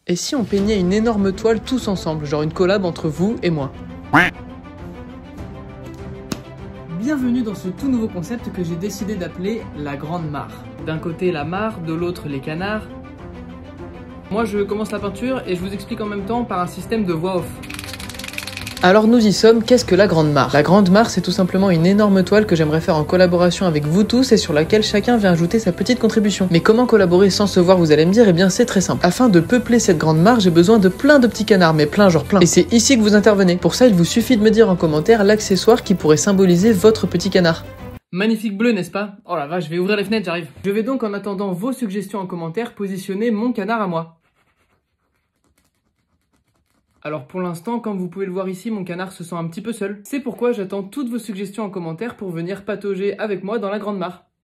Et si on peignait une énorme toile tous ensemble, genre une collab entre vous et moi? Bienvenue dans ce tout nouveau concept que j'ai décidé d'appeler la grande mare. D'un côté la mare, de l'autre les canards. Moi je commence la peinture et je vous explique en même temps par un système de voix off. Alors nous y sommes, qu'est-ce que la grande mare? La grande mare, c'est tout simplement une énorme toile que j'aimerais faire en collaboration avec vous tous et sur laquelle chacun vient ajouter sa petite contribution. Mais comment collaborer sans se voir, vous allez me dire? Eh bien c'est très simple. Afin de peupler cette grande mare, j'ai besoin de plein de petits canards, mais plein genre plein. Et c'est ici que vous intervenez. Pour ça, il vous suffit de me dire en commentaire l'accessoire qui pourrait symboliser votre petit canard. Magnifique bleu, n'est-ce pas? Oh la vache, je vais ouvrir les fenêtres, j'arrive. Je vais donc, en attendant vos suggestions en commentaire, positionner mon canard à moi. Alors pour l'instant, comme vous pouvez le voir ici, mon canard se sent un petit peu seul. C'est pourquoi j'attends toutes vos suggestions en commentaire pour venir patauger avec moi dans la grande mare.